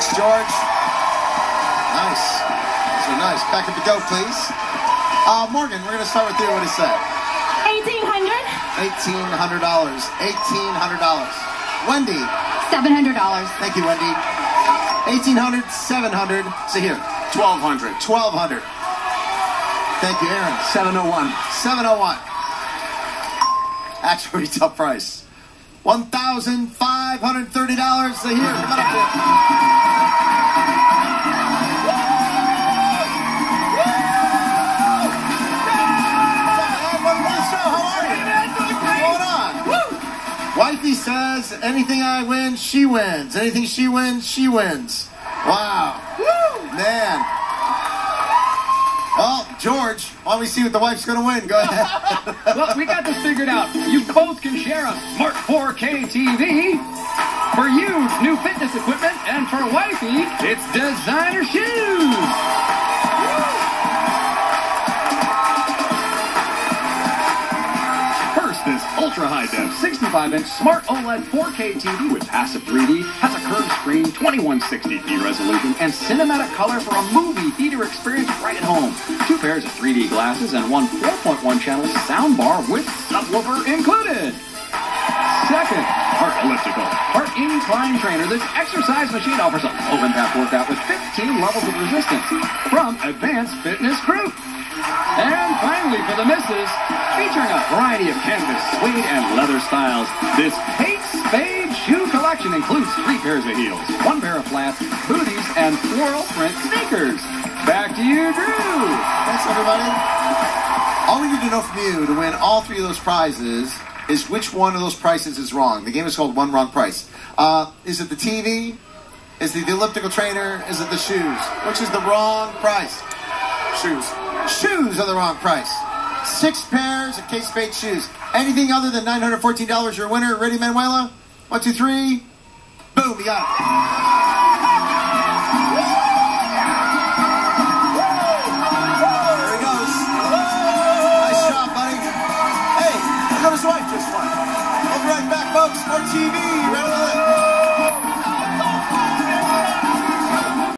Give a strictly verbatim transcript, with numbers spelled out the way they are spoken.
Thanks, George. Nice. Those are nice. Back up the go, please. Uh, Morgan, we're going to start with you. What do you say? eighteen hundred dollars. eighteen hundred dollars. eighteen hundred dollars. Wendy. seven hundred dollars. Thank you, Wendy. eighteen hundred dollars, seven hundred dollars. See here. twelve hundred dollars. twelve hundred dollars. Thank you, Aaron. seven oh one. seven oh one. Actual retail price. one thousand five hundred thirty dollars. See here. Come on up here. Wifey says, anything I win, she wins. Anything she wins, she wins. Wow. Woo. Man. Well, George, why don't we see what the wife's going to win? Go ahead. Well, we got this figured out. You both can share a smart four K T V. For you, new fitness equipment. And for wifey, it's designer shoes. This ultra high-def sixty-five inch smart OLED four K T V with passive three D has a curved screen, twenty-one sixty p resolution, and cinematic color for a movie theater experience right at home. Two pairs of three D glasses and one four point one channel soundbar with subwoofer included. Second, Heart Elliptical. Heart Incline Trainer. This exercise machine offers a low-impact workout with fifteen levels of resistance from Advanced Fitness Group. And finally, for the misses, featuring a variety of canvas, suede, and leather styles, this Kate Spade shoe collection includes three pairs of heels, one pair of flats, booties, and floral print sneakers. Back to you, Drew. Thanks, everybody. All we need to know from you to win all three of those prizes is which one of those prices is wrong. The game is called One Wrong Price. Uh, is it the T V? Is it the elliptical trainer? Is it the shoes? Which is the wrong price? Shoes. Shoes are the wrong price. Six pairs of Kate Spade shoes. Anything other than nine hundred fourteen dollars, you're a winner. Ready, Manuela? One, two, three. Boom, you got it. There he goes. Nice job, buddy. Hey, look at his wife just won. We'll be right back, folks. More T V. Right